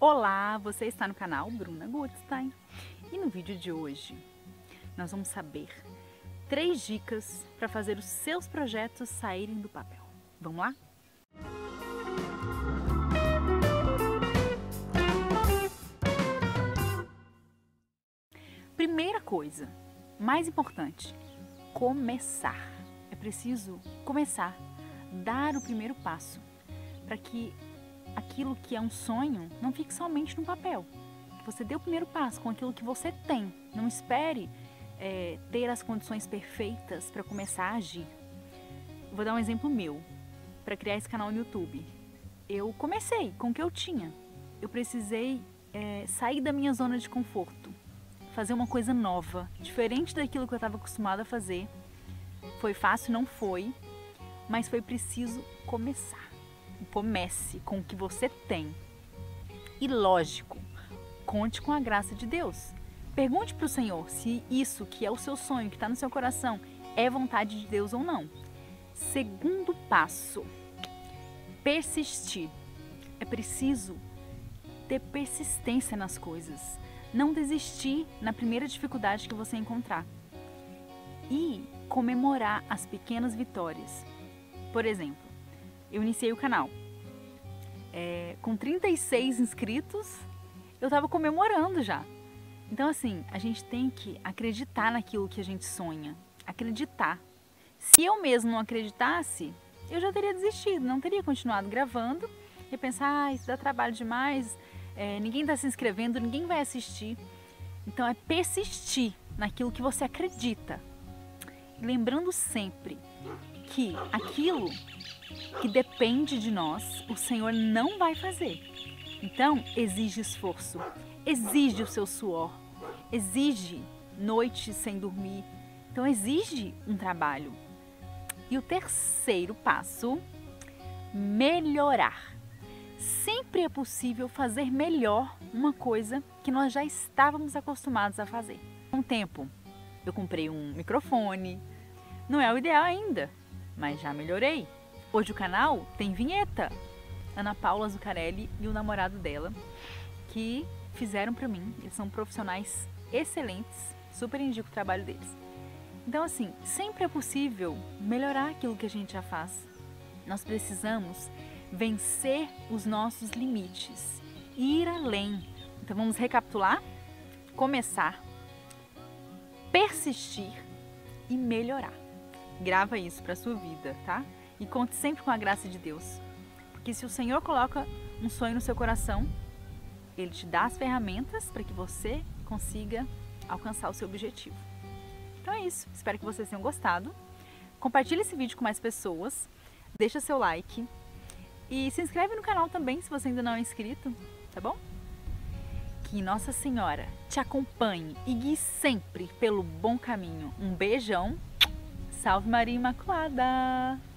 Olá, você está no canal Bruna Gutstein e no vídeo de hoje nós vamos saber 3 dicas para fazer os seus projetos saírem do papel. Vamos lá? Primeira coisa, mais importante, começar. É preciso começar, dar o primeiro passo para que aquilo que é um sonho não fique somente no papel. Você dê o primeiro passo com aquilo que você tem. Não espere ter as condições perfeitas para começar a agir. Vou dar um exemplo meu. Para criar esse canal no YouTube, eu comecei com o que eu tinha. Eu precisei sair da minha zona de conforto, fazer uma coisa nova, diferente daquilo que eu estava acostumada a fazer. Foi fácil? Não foi, mas foi preciso começar. Comece com o que você tem. E lógico, conte com a graça de Deus. Pergunte para o Senhor se isso que é o seu sonho, que está no seu coração, é vontade de Deus ou não. Segundo passo, persistir. É preciso ter persistência nas coisas. Não desistir na primeira dificuldade que você encontrar. E comemorar as pequenas vitórias. Por exemplo, eu iniciei o canal. Com 36 inscritos, eu estava comemorando já. Então, assim, a gente tem que acreditar naquilo que a gente sonha. Acreditar. Se eu mesmo não acreditasse, eu já teria desistido, não teria continuado gravando. Ia pensar, isso dá trabalho demais, ninguém está se inscrevendo, ninguém vai assistir. Então, é persistir naquilo que você acredita. Lembrando sempre que aquilo que depende de nós, o Senhor não vai fazer. Então, exige esforço, exige o seu suor, exige noites sem dormir. Então, exige um trabalho. E o terceiro passo, melhorar. Sempre é possível fazer melhor uma coisa que nós já estávamos acostumados a fazer. Com o tempo, eu comprei um microfone. Não é o ideal ainda, mas já melhorei. Hoje o canal tem vinheta. Ana Paula Zuccarelli e o namorado dela, que fizeram para mim. Eles são profissionais excelentes, super indico o trabalho deles. Então, assim, sempre é possível melhorar aquilo que a gente já faz. Nós precisamos vencer os nossos limites, ir além. Então, vamos recapitular? Começar, persistir e melhorar. Grava isso para a sua vida, tá? E conte sempre com a graça de Deus. Porque se o Senhor coloca um sonho no seu coração, Ele te dá as ferramentas para que você consiga alcançar o seu objetivo. Então é isso. Espero que vocês tenham gostado. Compartilhe esse vídeo com mais pessoas. Deixa seu like. E se inscreve no canal também, se você ainda não é inscrito. Tá bom? Que Nossa Senhora te acompanhe e guie sempre pelo bom caminho. Um beijão. Salve Maria Imaculada!